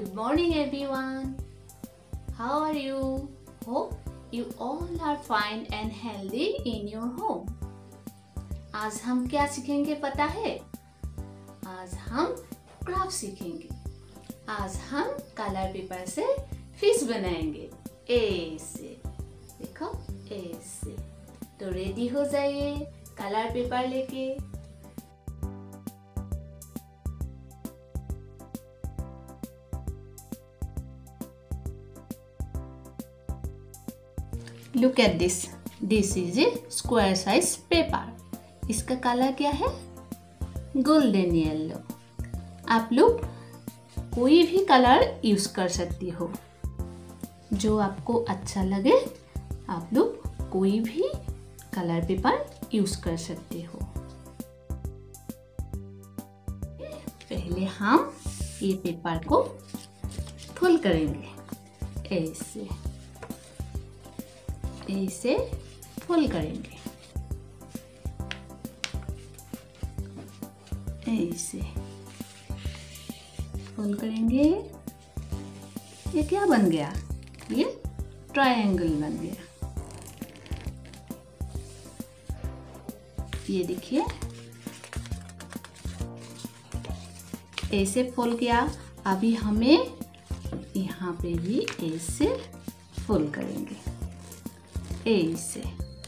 Good morning everyone. How are you? Hope you all are fine and healthy in your home. आज हम क्या सीखेंगे पता है? आज हम क्राफ्ट सीखेंगे। आज हम कलर पेपर से फिश बनाएंगे। ऐसे देखो, ऐसे। तो रेडी हो जाइए कलर पेपर लेके। Look at this. This is a square size paper. इसका कलर क्या है? Golden yellow. आप लोग कोई भी कलर यूज कर सकती हो, जो आपको अच्छा लगे। आप लोग कोई भी कलर पेपर यूज कर सकते हो। पहले हम ये पेपर को फोल्ड करेंगे। ऐसे ऐसे फोल्ड करेंगे। ऐसे फोल्ड करेंगे। ये क्या बन गया? ये ट्रायंगल बन गया। ये देखिए, ऐसे फोल्ड किया। अभी हमें यहाँ पे भी ऐसे फोल्ड करेंगे। ऐसे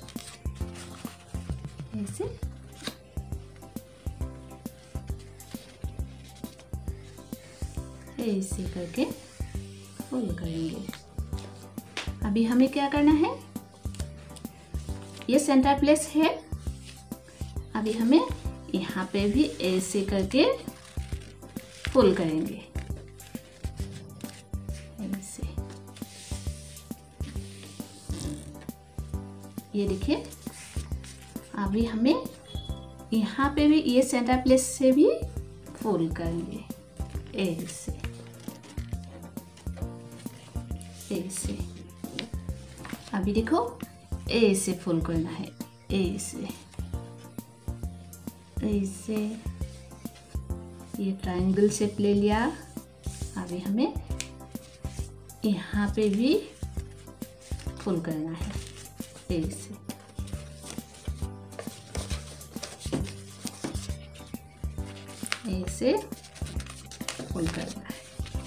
ऐसे ऐसे करके फोल्ड करेंगे। अभी हमें क्या करना है? ये सेंटर प्लेस है। अभी हमें यहाँ पे भी ऐसे करके फोल्ड करेंगे। ऐसे ये देखिए, अभी हमें यहाँ पे भी ये सेंटर प्लेस से भी फोल्ड करेंगे। ऐसे ऐसे। अभी देखो, ऐसे फोल्ड करना है। ऐसे ऐसे ये ट्रायंगल शेप ले लिया। अभी हमें यहाँ पे भी फोल्ड करना है। ऐसे ऐसे फोल्ड करना है।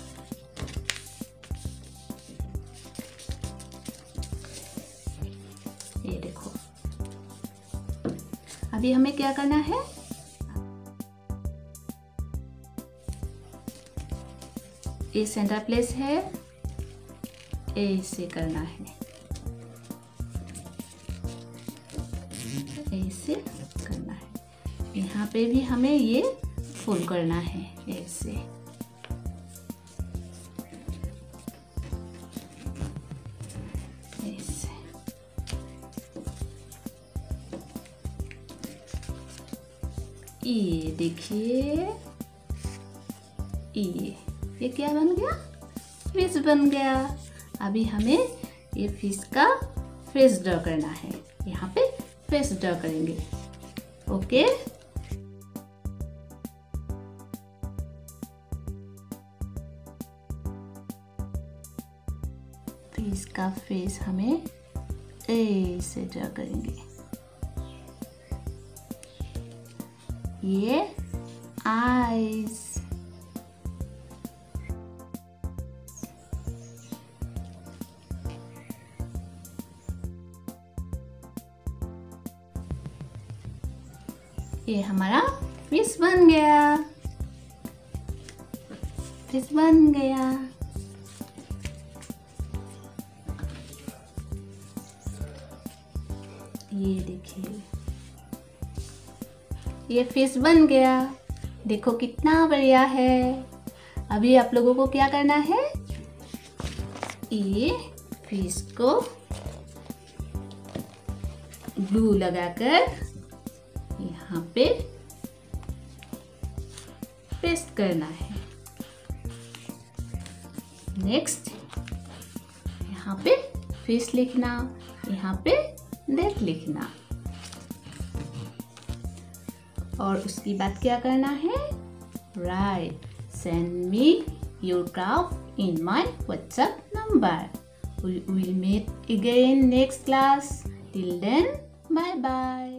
ये देखो, अभी हमें क्या करना है? ये सेंटर प्लेस है। ऐसे करना है। ऐसे करना है। यहाँ पे भी हमें ये फोल्ड करना है। ऐसे ऐसे ये देखिए, ये क्या बन गया? फिश बन गया। अभी हमें ये फिश का फेस ड्रॉ करना है। यहाँ पे फेस ड्रॉ करेंगे। ओके, फिश का फेस हमें ऐसे ड्रॉ करेंगे। ये आईज, ये हमारा फिश बन गया। फिश बन गया। ये देखिए, ये फिश बन गया। देखो कितना बढ़िया है। अभी आप लोगों को क्या करना है? ये फिश को ग्लू लगाकर यहाँ पे पेस्ट करना है। नेक्स्ट यहाँ पे फिश लिखना, यहाँ पे डेट लिखना। और उसकी बाद क्या करना है? Right, send me your craft in my WhatsApp number. We will meet again next class. Till then, bye bye.